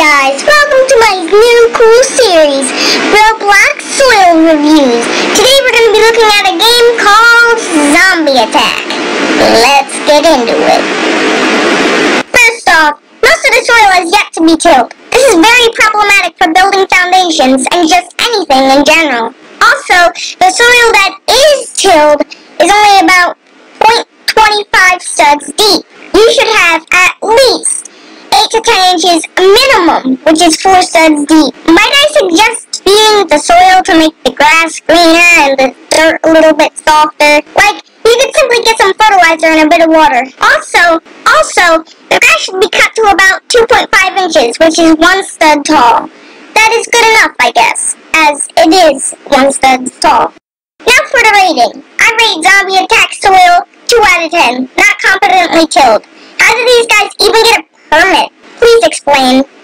guys, welcome to my new cool series, Roblox Soil Reviews. Today we're going to be looking at a game called Zombie Attack. Let's get into it. First off, most of the soil has yet to be tilled. This is very problematic for building foundations and just anything in general. Also, the soil that is tilled is only about 0.25 studs deep. You should have at least 8 to 10 inches minimum, which is 4 studs deep. Might I suggest feeding the soil to make the grass greener and the dirt a little bit softer? Like, you could simply get some fertilizer and a bit of water. Also, the grass should be cut to about 2.5 inches, which is 1 stud tall. That is good enough, I guess, as it is 1 stud tall. Now for the rating. I rate Zombie Attack soil 2 out of 10. Not competently tilled. How do these guys even get a permit? Please explain.